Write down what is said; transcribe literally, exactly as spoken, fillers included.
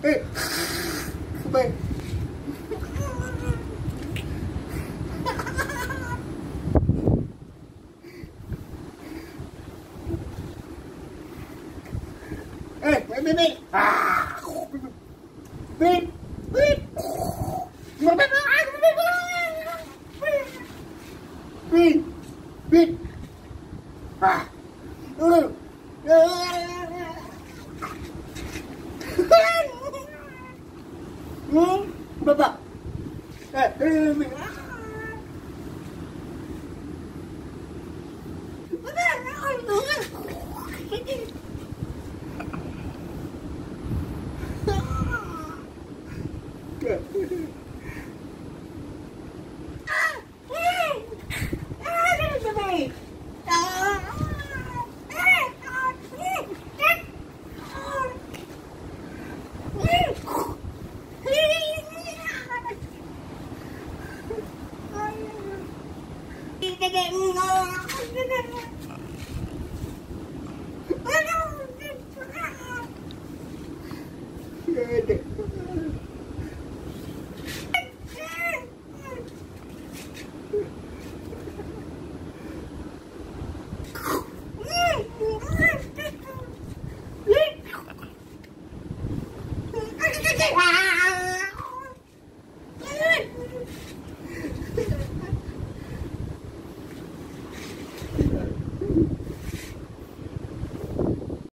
Ê, bên. Ê, bên bên bên. À. Bên, bên. Mà bên ai cũng bên. Bên. Bên. À. Ừ. Hmm, bapak. Eh, eh, eh. Ah!